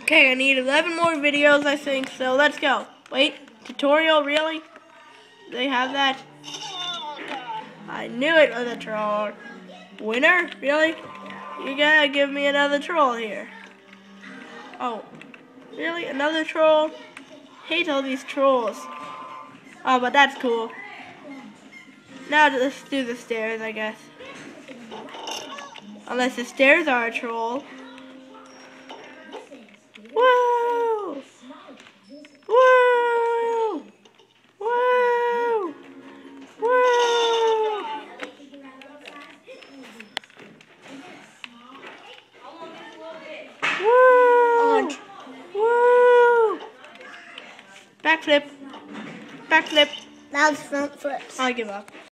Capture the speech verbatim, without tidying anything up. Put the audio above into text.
Okay, I need eleven more videos, I think, so let's go. Wait, tutorial, really? They have that? I knew it was a troll. Winner? Really? You gotta give me another troll here. Oh, really? Another troll? Hate all these trolls. Oh, but that's cool. Now let's do the stairs, I guess. Unless the stairs are a troll. Woo! Woo! Woo! Woo! Woo! Woo! Backflip. Backflip. That was front flips. I give up.